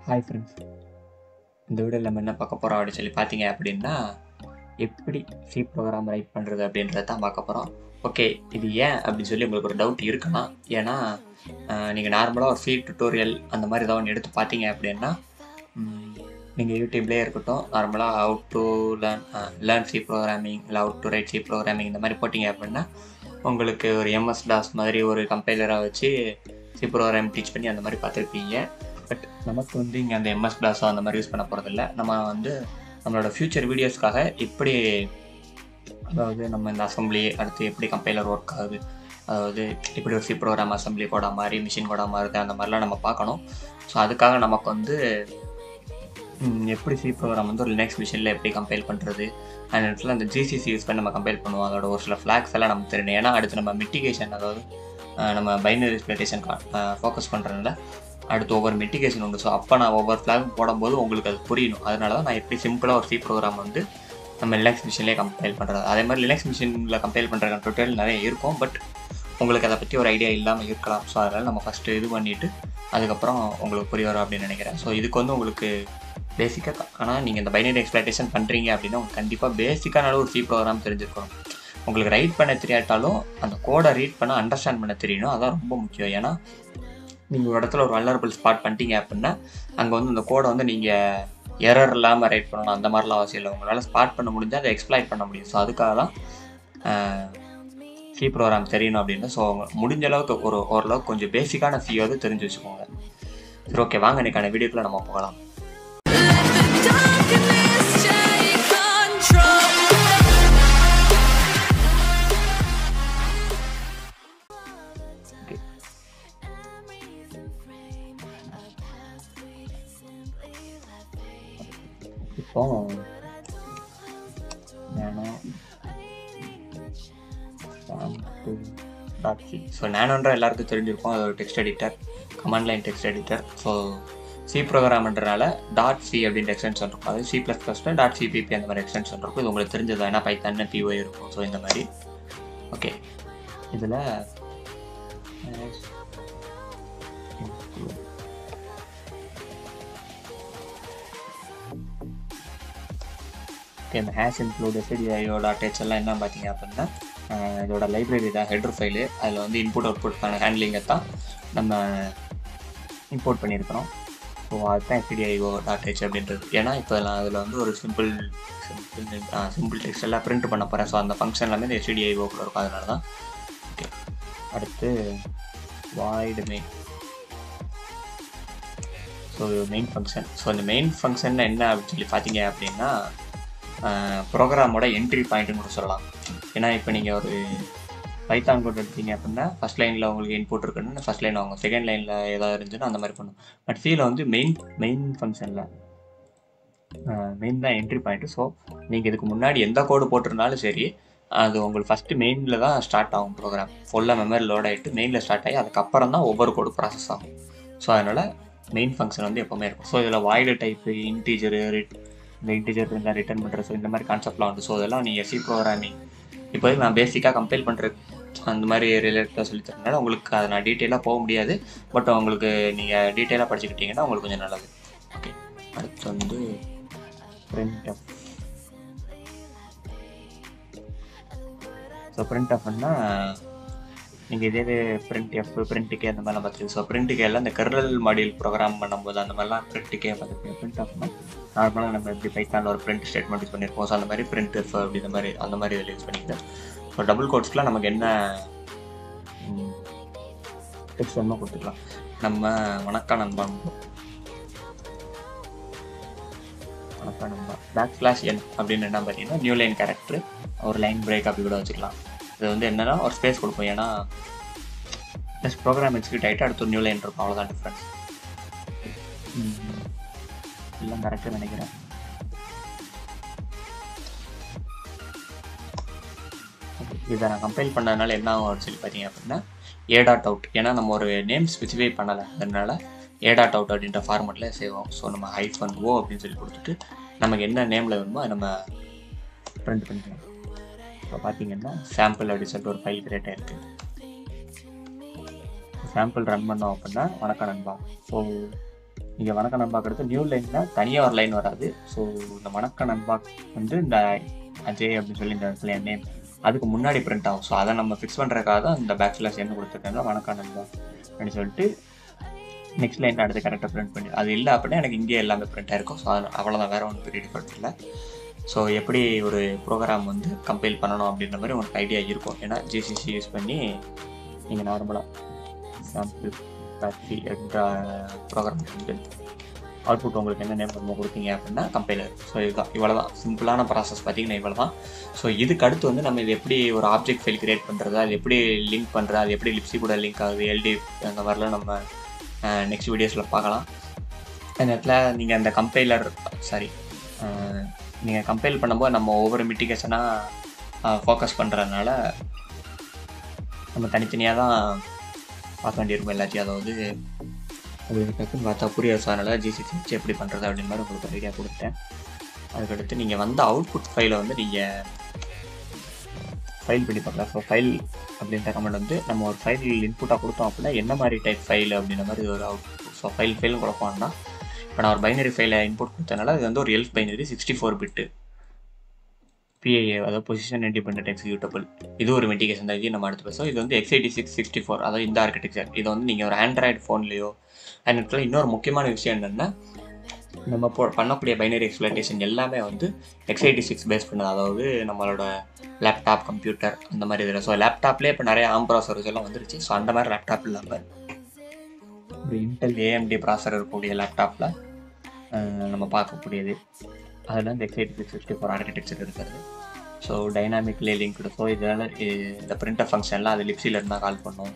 Hi friends, இந்த வீடியோவில் நம்ம என்ன பார்க்க போகிறோம் அப்படின்னு சொல்லி பார்த்தீங்க அப்படின்னா, எப்படி சி ப்ரோக்ராம் ரைட் பண்ணுறது அப்படின்றத தான் பார்க்க போகிறோம். ஓகே, இது ஏன் அப்படின்னு சொல்லி உங்களுக்கு ஒரு டவுட் இருக்கலாம். ஏன்னா நீங்கள் நார்மலாக ஒரு சி டுட்டோரியல் அந்த மாதிரி ஏதாவது ஒன்று எடுத்து பார்த்தீங்க அப்படின்னா, நீங்கள் யூடியூப்லேயே இருக்கட்டும், நார்மலாக how to learn C programming இல்லை how to write C programming இந்த மாதிரி போட்டிங்க அப்படின்னா, உங்களுக்கு ஒரு எம்எஸ் டாஸ் மாதிரி ஒரு கம்பைலரை வச்சு சி ப்ரோக்ராம் டீச் பண்ணி அந்த மாதிரி பார்த்துருப்பீங்க. பட் நமக்கு வந்து இங்கே அந்த எம்எஸ் டாஸோ அந்த மாதிரி யூஸ் பண்ண போகிறதில்ல. நம்ம வந்து நம்மளோட ஃப்யூச்சர் வீடியோஸ்க்காக எப்படி, அதாவது நம்ம இந்த அசம்பிளி அடுத்து எப்படி கம்பைலர் ஒர்க் ஆகுது, அதாவது இப்படி ஒரு சி ப்ரோக்ராம் அசம்பிளி கோடா மாதிரி மிஷின் கோடா மாறுது அந்த மாதிரிலாம் நம்ம பார்க்கணும். ஸோ அதுக்காக நமக்கு வந்து எப்படி சி ப்ரோக்ராம் வந்து ஒரு லினக்ஸ் மிஷினில் எப்படி கம்பைல் பண்ணுறது அந்த இடத்துல அந்த ஜிசிசி யூஸ் பண்ணி நம்ம கம்பைல் பண்ணுவோம். அதோட ஒரு சில ஃப்ளாக்ஸ் எல்லாம் நமக்கு தெரியணும். ஏன்னா அடுத்து நம்ம மிட்டிகேஷன், அதாவது நம்ம பைனரி எக்ஸ்பிளேஷன் ஃபோக்கஸ் பண்ணுறதுனால அடுத்து ஒவ்வொரு மிட்டிகேஷன் உண்டு. ஸோ அப்போ நான் ஒவ்வொரு ஃப்ளாக் போடும்போது உங்களுக்கு அது புரியணும். அதனால தான் நான் எப்படி சிம்பிளாக ஒரு சி ப்ரோக்ராம் வந்து நம்ம லினக்ஸ் மிஷின்லேயே கம்பைல் பண்ணுறது. அதே மாதிரி லினக்ஸ் மிஷினில் கம்பைல் பண்ணுற டுட்டோரியல் நிறைய இருக்கும். பட் உங்களுக்கு அதை பற்றி ஒரு ஐடியா இல்லாமல் இருக்கலாம். ஸோ அதனால் நம்ம ஃபஸ்ட்டு இது பண்ணிவிட்டு அதுக்கப்புறம் உங்களுக்கு புரிய வரும் அப்படின்னு நினைக்கிறேன். ஸோ இதுக்கு வந்து உங்களுக்கு பேசிக்காக, ஆனால் நீங்கள் இந்த பைனரி எக்ஸ்பிளேஷன் பண்ணுறீங்க அப்படின்னா உங்களுக்கு கண்டிப்பாக பேசிக்கான ஒரு சி ப்ரோக்ராம் தெரிஞ்சிருக்கணும். உங்களுக்கு ரைட் பண்ண தெரியாட்டாலும் அந்த கோடை ரீட் பண்ண அண்டர்ஸ்டாண்ட் பண்ண தெரியணும். அதான் ரொம்ப முக்கியம். ஏன்னா நீங்கள் ஒரு இடத்துல ஒரு வல்னரபிள் ஸ்பாட் பண்ணிட்டீங்க அப்படின்னா அங்கே வந்து அந்த கோடை வந்து நீங்கள் எரர் இல்லாமல் ரைட் பண்ணணும் அந்த மாதிரிலாம் அவசியம் இல்லை. உங்களால் ஸ்பாட் பண்ண முடிஞ்சால் அதை எக்ஸ்ப்ளாய்ட் பண்ண முடியும். ஸோ அதுக்காக தான் சி ப்ரோக்ராம் தெரியணும் அப்படின்னு. ஸோ முடிஞ்ச அளவுக்கு ஓரளவுக்கு கொஞ்சம் பேசிக்கான சி வந்து தெரிஞ்சு வச்சுக்கோங்க. சரி, ஓகே, வாங்க இன்னைக்கான வீடியோக்குள்ள நம்ம போகலாம். இப்போ ஸோ நேனோன்ற எல்லாருக்கும் தெரிஞ்சிருக்கும். அது ஒரு text editor, command line text editor. So C ப்ரோக்ராம்ன்றனால .c அப்படின்ற எக்ஸ்டென்ஷன் இருக்கும். அது C++ல .cpp அந்த மாதிரி எக்ஸ்டென்ஷன் இருக்கும். இது உங்களுக்கு தெரிஞ்சது. ஏன்னா பைத்தான்னு PY இருக்கும். ஸோ இந்த மாதிரி ஓகே. இதில் இந்த ஹேஷ் இன்க்ளூட் stdio.h எல்லாம் என்ன பார்த்தீங்க அப்படின்னா இதோட லைப்ரரி தான், ஹெட்ரு ஃபைலு. அதில் வந்து இன்புட் அவுட்புட்கான ஹேண்ட்லிங்கை தான் நம்ம இம்போர்ட் பண்ணியிருக்கிறோம். ஸோ அதுதான் stdio.h அப்படின்றது. ஏன்னா இப்போ நான் அதில் வந்து ஒரு சிம்பிள் டெக்ஸ்ட் எல்லாம் பிரிண்ட் பண்ண போகிறேன். ஸோ அந்த ஃபங்க்ஷன் எல்லாமே இந்த stdio கூட இருக்கும். அதனால தான். ஓகே, அடுத்து void main. So main function. So அந்த மெயின் ஃபங்க்ஷன் என்ன அப்படின்னு சொல்லி பார்த்தீங்க அப்படின்னா ப்ரோக்ராமோட என்ட்ரி பாயிண்ட்டுன்னு கூட சொல்லலாம். ஏன்னா இப்போ நீங்கள் ஒரு பைத்தான் கோட் எடுத்தீங்க அப்படின்னா ஃபஸ்ட் லைனில் உங்களுக்கு இன்புட் இருக்குன்னு ஃபஸ்ட் லைன் ஆகும், செகண்ட் லைனில் ஏதாவது இருந்துச்சுன்னா அந்த மாதிரி பண்ணும். பட் சியில் வந்து மெயின் ஃபங்க்ஷனில் மெயின் தான் என்ட்ரி பாயிண்ட்டு. ஸோ நீங்கள் இதுக்கு முன்னாடி எந்த கோடு போட்டிருந்தாலும் சரி, அது உங்களுக்கு ஃபஸ்ட்டு மெயினில் தான் ஸ்டார்ட் ஆகும். ப்ரோக்ராம் ஃபுல்லாக மெமரி லோட் ஆகிட்டு மெயினில் ஸ்டார்ட் ஆகி அதுக்கப்புறம் தான் ஒவ்வொரு கோடு ப்ராசஸ் ஆகும். ஸோ அதனால் மெயின் ஃபங்க்ஷன் வந்து எப்போவுமே இருக்கும். ஸோ இதில் வாய்டு டைப்பு, இன்டீஜரு, இந்த இன்டீஜர் இருந்தால் ரிட்டர்ன் பண்ணுறது, ஸோ இந்த மாதிரி கான்செப்ட்லாம் வந்து. ஸோ இதெல்லாம் நீங்கள் சி ப்ரோக்ராமிங் இப்போதைக்கு நான் பேசிக்காக கம்பைல் பண்ணுறது அந்த மாதிரி ரிலேட்டடாக சொல்லி தரனால உங்களுக்கு அதை நான் டீட்டெயிலாக போக முடியாது. பட் உங்களுக்கு நீங்கள் டீட்டெயிலாக படிச்சுக்கிட்டீங்கன்னா உங்களுக்கு கொஞ்சம் நல்லது. ஓகே, அடுத்து வந்து printf. ஸோ printfன்னா நீங்கள் இதே printf, printk அந்த மாதிரிலாம் பார்த்துருக்கு. ஸோ printk இந்த கெர்னல் மாடியூல் ப்ரோக்ராம் பண்ணும்போது அந்த மாதிரிலாம் printk பார்த்துருக்கேன். printfனா நார்மலாக நம்ம எப்படி பைத்தானில் ஒரு பிரிண்ட் ஸ்டேட்மெண்ட் யூஸ் பண்ணியிருப்போம். ஸோ அந்த மாதிரி printf அப்படி அந்த மாதிரி இதில் யூஸ் பண்ணிக்கிறேன். ஸோ டபுள் கோட்ஸ்க்குலாம் நமக்கு என்ன டெக்ஸ்ட் வேணுமோ கொடுத்துக்கலாம். நம்ம வணக்கம் நண்பா \n அப்படின்னு என்ன பார்த்தீங்கன்னா நியூ லைன் கேரக்டர், ஒரு லைன் பிரேக் அப்படி கூட வச்சுக்கலாம். இது வந்து என்னன்னா ஒரு ஸ்பேஸ் கொடுப்போம். ஏன்னா ஜஸ்ட் ப்ரோக்ராம் எக்ஸிக்யூட் ஆகிட்டு அடுத்து ஒரு நியூ லைன் இருக்கும், அவ்வளோதான் டிஃப்ரென்ஸ். எல்லாம் கரெக்டாக நினைக்கிறேன். இதை நான் கம்பைல் பண்ணதுனால என்ன ஆகும் சொல்லி பார்த்தீங்க அப்படின்னா a.out. ஏன்னா நம்ம ஒரு நேம் ஸ்பெசிஃபை பண்ணலை, அதனால a.out அப்படின்ற ஃபார்மெட்டில் சேவ் ஆகும். ஸோ நம்ம -o அப்படின்னு சொல்லி கொடுத்துட்டு நமக்கு என்ன நேமில் வேணுமோ அதை நம்ம பிரிண்ட் பண்ணிக்கலாம். இப்போ பார்த்தீங்கன்னா சாம்பிள் அப்படின்னு சொல்லிட்டு ஒரு ஃபைல் கிரியேட் ஆகிருக்கு. சாம்பிள் ரன் பண்ணோம் அப்படின்னா வணக்கம் நண்பா. ஸோ நீங்கள் வணக்கம் நண்பாக்கு அடுத்து நியூ லைனில் தனியாக ஒரு லைன் வராது. ஸோ இந்த வணக்கம் நண்பா வந்து இந்த அஜய் அப்படின்னு சொல்லி இந்த இடத்துல என் நேம் அதுக்கு முன்னாடி பிரிண்ட் ஆகும். ஸோ அதை நம்ம ஃபிக்ஸ் பண்ணுறதுக்காக தான் இந்த பேக்ஸ்லாஷ் என்ன கொடுத்துருக்காங்க வணக்கம் நண்பா அப்படின்னு சொல்லிட்டு நெக்ஸ்ட் லைன் அடுத்து கரெக்டாக பிரிண்ட் பண்ணி அது இல்லை அப்படின்னா எனக்கு இங்கே எல்லாமே பிரிண்ட் ஆகிருக்கும். ஸோ அது அவ்வளோதான், வேறு ஒன்றும் பெரிய டிஃபரன்ஸ் இல்லை. ஸோ எப்படி ஒரு ப்ரோக்ராம் வந்து கம்பைல் பண்ணணும் அப்படின்ற மாதிரி உங்களுக்கு ஐடியா இருக்கும். ஏன்னா ஜிசிசி யூஸ் பண்ணி நீங்கள் நார்மலாக சாம்பிள் பேட்ரி என்ற ப்ரோக்ராம் வந்து அவுட்புட் உங்களுக்கு என்ன நேம் பண்ண கொடுத்தீங்க அப்படின்னா கம்பைலர். ஸோ இதுதான், இவ்வளோ தான் சிம்பிளான ப்ராசஸ் பார்த்தீங்கன்னா இவ்வளோ தான். ஸோ இதுக்கு அடுத்து வந்து நம்ம இது எப்படி ஒரு ஆப்ஜெக்ட் ஃபைல் கிரியேட் பண்ணுறது, அது எப்படி லிங்க் பண்ணுறது, அது எப்படி லிப்ஸி கூட லிங்க் ஆகுது, எல்டி அந்த மாதிரிலாம் நம்ம நெக்ஸ்ட் வீடியோஸில் பார்க்கலாம். அந்த இடத்துல நீங்கள் அந்த கம்பைலர் நீங்கள் கம்பைல் பண்ணும்போது நம்ம ஒவ்வொரு மிட்டிகேஷனாக ஃபோக்கஸ் பண்ணுறதுனால நம்ம தனித்தனியாக தான் பார்க்க வேண்டியிருக்கும் எல்லாத்தையும். அதாவது அது டக்குன்னு பார்த்தா புரியாது. ஸோ அதனால் ஜிசிசி வச்சு எப்படி பண்ணுறது அப்படின்னு மாதிரி உங்களுக்கு ஐடியா கொடுத்தேன். அதுக்கடுத்து நீங்கள் வந்த அவுட்புட் ஃபைலை வந்து நீங்கள் ஃபைல் பண்ணி பார்க்கலாம். ஸோ ஃபைல் அப்படின்ற கமெண்ட் வந்து நம்ம ஒரு ஃபைல் இன்புட்டாக கொடுத்தோம் அப்படின்னா என்ன மாதிரி டைப் ஃபைல் அப்படின்ற மாதிரி ஒரு அவுட்புட். ஸோ ஃபைல்னு கொடுப்போம்னா இப்போ நான் ஒரு பைனரி ஃபைலை இன்புட் கொடுத்தனால இது வந்து ஒரு எல்ஃப் பைனரி 64 பிட்டு PIA, அதாவது பொசிஷன் இண்டிபெண்டன்ட் எக்ஸிக்யூட்டபிள். இது ஒரு மிட்டிகேஷன் தான். இது நம்ம அடுத்து பேசுவோம். இது வந்து x86 64, அதாவது இந்த ஆர்கிடெக்சர். இதை வந்து நீங்கள் ஒரு ஆண்ட்ராய்டு ஃபோன்லேயோ அந்த இன்னொரு முக்கியமான விஷயம் என்னென்னா நம்ம பண்ணக்கூடிய பைனரி எக்ஸ்பிளேஷன் எல்லாமே வந்து x86 பேஸ் பண்ணது. அதாவது நம்மளோட லேப்டாப் கம்ப்யூட்டர் அந்த மாதிரி இதில். ஸோ லேப்டாப்லேயே இப்போ நிறைய ஆம் ப்ராசர்ஸ் எல்லாம் வந்துருச்சு. ஸோ அந்த மாதிரி லேப்டாப் இல்லாமல் ஒரு இன்டெல் AMD ப்ராசர் இருக்கக்கூடிய லேப்டாப்பில் நம்ம பார்க்கக்கூடியது அதில் இந்த x86 64 ஆர்கிடெக்சர் இருக்கிறது. So டைனாமிக்லேயே linked. ஸோ இதனால் இந்த பிரிண்டர் ஃபங்க்ஷன்லாம் அது லிப்ஸில் இருந்தால் கால் பண்ணும்.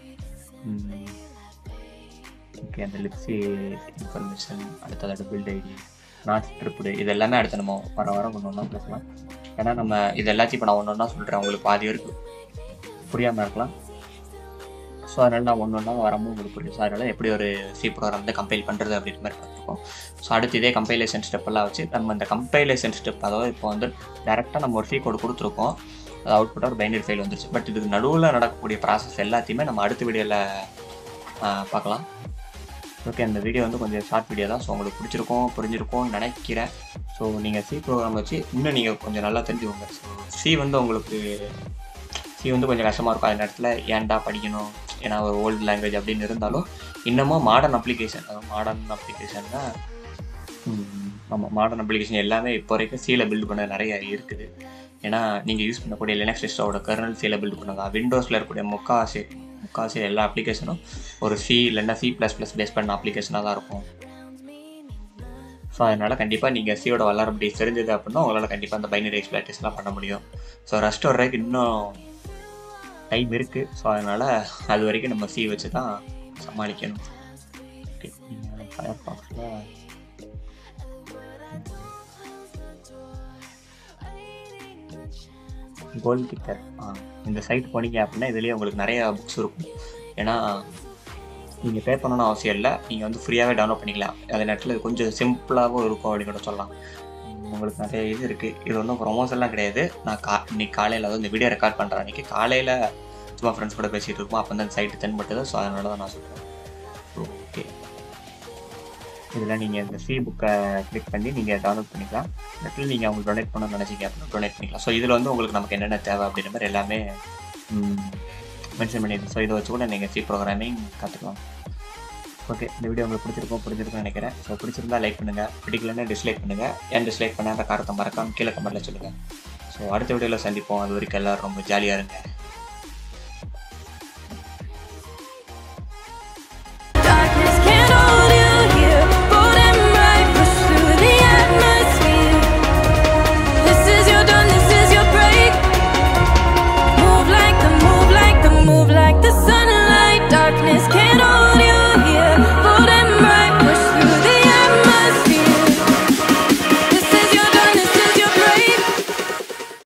ஓகே, அந்த லிப்ஸி இன்ஃபர்மேஷன் அடுத்தது பில்ட் ஐடி நாட் ஸ்கிரிப்டு இது எல்லாமே அடுத்து நம்ம வர ஒன்று ஒன்றா பேசலாம். ஏன்னா நம்ம இது எல்லாத்தையும் இப்போ நான் ஒன்று ஒன்றா சொல்கிறேன், உங்களுக்கு பாதி வரைக்கும் புரியாமல் இருக்கலாம். ஸோ அதனால் நான் ஒன்று ஒன்றா வரமும் உங்களுக்கு புரியும். ஸோ அதனால் எப்படி ஒரு சி ப்ரோக்ராம் வந்து கம்பைல் பண்ணுறது அப்படின்ற மாதிரி பார்த்துருக்கோம். ஸோ அடுத்து இதே கம்பைலேஷன் ஸ்டெப்பெல்லாம் வச்சு நம்ம இந்த கம்பைலேஷன் ஸ்டெப், அதாவது இப்போ வந்து டேரெக்டாக நம்ம ஒரு சி கோடு கொடுத்துருக்கோம், அது அவுட்புட்டாக ஒரு பைனரி ஃபைல் வந்துருச்சு. பட் இதுக்கு நடுவில் நடக்கக்கூடிய ப்ராசஸ் எல்லாத்தையுமே நம்ம அடுத்த வீடியோவில் பார்க்கலாம். ஓகே, அந்த வீடியோ வந்து கொஞ்சம் ஷார்ட் வீடியோ தான். ஸோ உங்களுக்கு புரிஞ்சிருக்கும்னு நினைக்கிறேன். ஸோ நீங்கள் சி ப்ரோக்ராம் வச்சு இன்னும் நீங்கள் கொஞ்சம் நல்லா தெரிஞ்சுக்கோங்க. ஸோ சி வந்து உங்களுக்கு கொஞ்சம் கஷ்டமாக இருக்கும். அந்த நேரத்தில் ஏன்டா படிக்கணும், ஏன்னா ஒரு ஓல்டு லாங்குவேஜ் அப்படின்னு இருந்தாலும் இன்னமும் மாடர்ன் அப்ளிகேஷன், அதாவது மாடர்ன் அப்ளிகேஷன்னா மாடர்ன் அப்ளிகேஷன் எல்லாமே இப்போ வரைக்கும் சியில் பில்டு பண்ண நிறைய இருக்குது. ஏன்னா நீங்கள் யூஸ் பண்ணக்கூடிய லினக்ஸ் சிஸ்டமோட கர்னல் சியில் பில்டு பண்ணலாம். விண்டோஸில் இருக்கக்கூடிய முக்காசி எல்லா அப்ளிகேஷனும் ஒரு சி இல்லைன்னா C++ பேஸ் பண்ண அப்ளிகேஷனாக தான் இருக்கும். ஸோ அதனால் கண்டிப்பாக நீங்கள் சியோட வளரப்படி தெரிஞ்சது அப்படின்னா உங்களால் கண்டிப்பாக அந்த பைனரி எக்ஸ்பிளேஷன்லாம் பண்ண முடியும். ஸோ ரஸ்ட் வர்றதுக்கு இன்னும் டைம் இருக்குது. ஸோ அதனால் அது வரைக்கும் நம்ம சி வச்சு தான் சமாளிக்கணும். ஓகே, நீங்கள் ஃபயர்பாக்ஸில் கோல் கிக்கர் இந்த சைட் போனீங்க அப்படின்னா இதுலேயே உங்களுக்கு நிறையா புக்ஸ் இருக்கும். ஏன்னா நீங்கள் பே பண்ணணும்னு அவசியம் இல்லை, நீங்கள் வந்து ஃப்ரீயாகவே டவுன்லோட் பண்ணிக்கலாம். அதே நேரத்தில் இது கொஞ்சம் சிம்பிளாகவும் இருக்கும் அப்படின்னு கூட சொல்லலாம். உங்களுக்கு நிறைய இது இருக்குது. இது ஒன்றும் ப்ரொமோஷன்லாம் கிடையாது. நான் இன்னைக்கு காலையில், அதாவது இந்த வீடியோ ரெக்கார்ட் பண்ணுறேன் அன்றைக்கி காலையில் சும்மா ஃப்ரெண்ட்ஸ் கூட பேசிகிட்டு இருக்கோம். அப்போ தான் சைட்டு தென்பட்டது. ஸோ அதனால தான் நான் சொல்கிறேன். ஓகே, இதில் நீங்கள் இந்த சி புக்கை கிளிக் பண்ணி நீங்கள் டவுன்லோட் பண்ணிக்கலாம். இடத்துல நீங்கள் அவங்களுக்கு டொனேட் பண்ணணும்னு நினச்சிங்க அப்படின்னா டொனேட் பண்ணிக்கலாம். ஸோ இதில் வந்து உங்களுக்கு நமக்கு என்னென்ன தேவை அப்படின்ற மாதிரி எல்லாமே மென்ஷன் பண்ணிடுது. ஸோ இதை வச்சு கூட நீங்கள் சி ப்ரோக்ராமிங் கற்றுக்கலாம். ஓகே, இந்த வீடியோ உங்களுக்கு பிடிச்சிருக்கும்னு நினைக்கிறேன். ஸோ பிடிச்சிருந்தா லைக் பண்ணுங்கள், பிடிக்கலன்னா டிஸ்லைக் பண்ணுங்கள். ஏன் டிஸ்லைக் பண்ணாத காரணத்தை மறக்காமல் கீழே கமெண்ட்டில் சொல்லுங்கள். ஸோ அடுத்த வீடியோவில் சந்திப்போம். அது வரைக்கும் எல்லோரும் ரொம்ப ஜாலியாக இருங்க.